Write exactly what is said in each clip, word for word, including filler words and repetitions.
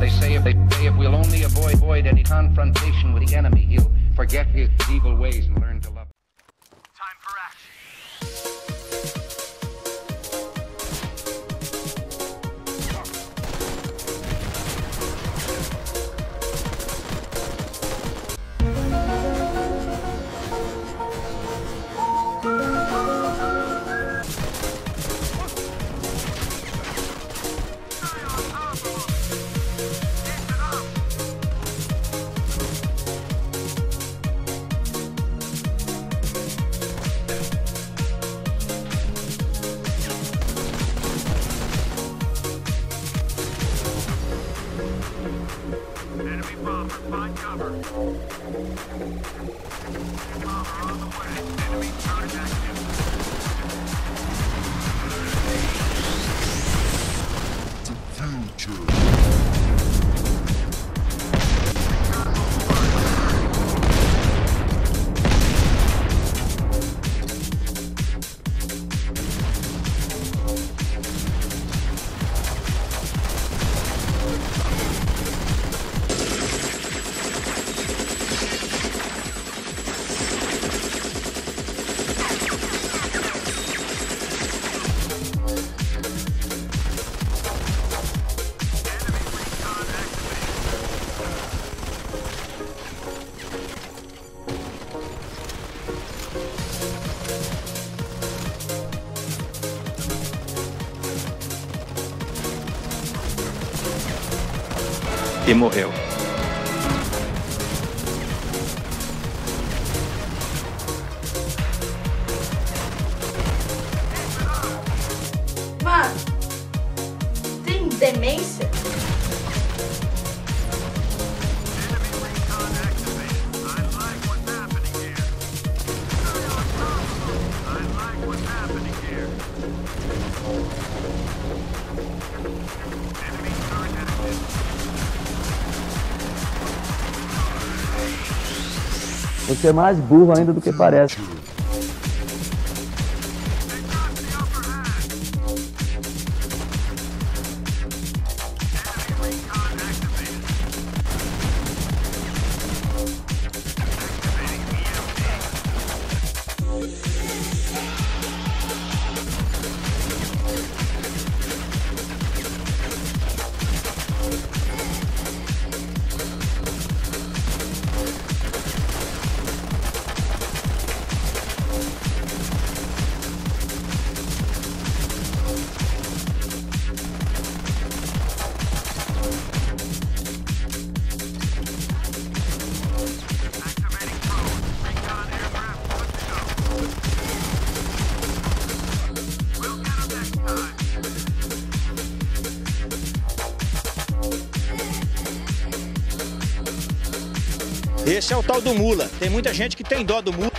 They say if they say if we'll only avoid, avoid any confrontation with the enemy, he'll forget his evil ways and learn to love. Time for action. Enemy bomber, find cover. Bomber on the way. Enemy turret active. The future. E morreu. Mano, tem demência? Você é mais burro ainda do que parece. Esse é o tal do mula. Tem muita gente que tem dó do mula.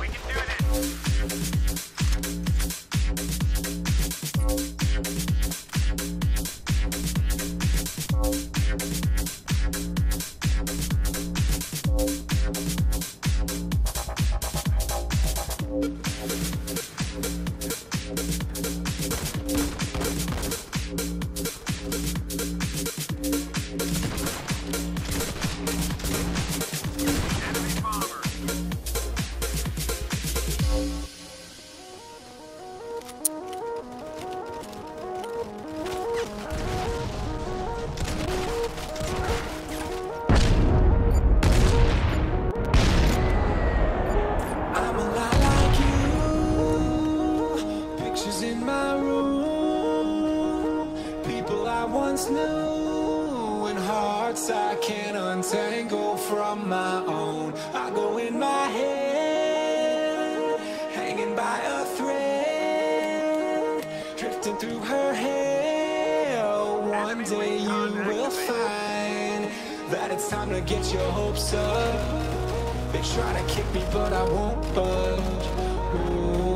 Knew and hearts I can't untangle from my own. I go in my head, hanging by a thread, drifting through her hair. One day you will find that it's time to get your hopes up. They try to kick me but I won't budge. Ooh.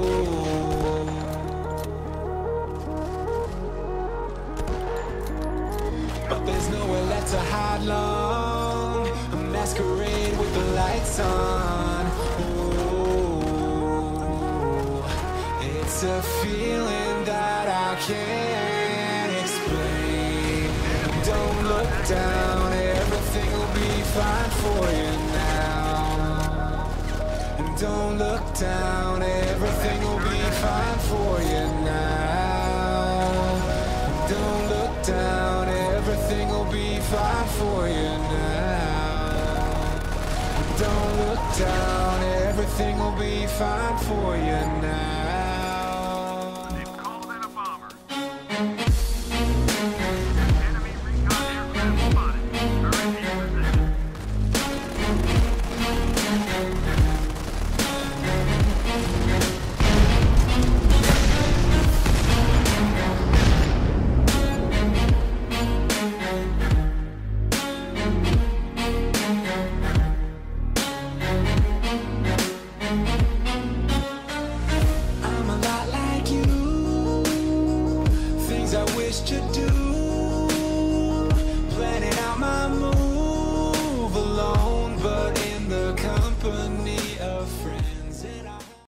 There's nowhere left to hide long. A masquerade with the lights on. Ooh, it's a feeling that I can't explain. Don't look down, everything will be fine for you now. And don't look down, everything will be fine for you now. And don't look down, everything will be fine for you now. And don't look down, everything will be fine for you now. They've called in a bomber. Enemy recon aircraft spotted. Current in position. I'm a lot like you, things I wish to do, planning out my move alone, but in the company of friends.